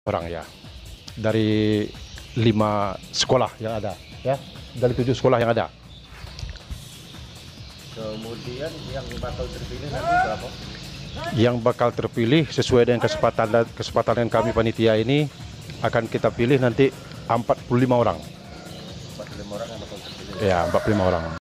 orang ya. Dari 5 sekolah yang ada ya. Dari 7 sekolah yang ada. Kemudian yang bakal terpilih nanti berapa? Yang bakal terpilih sesuai dengan kesepakatan kami panitia ini akan kita pilih nanti 45 orang. 45 orang yang bakal terpilih. Ya, 45 orang.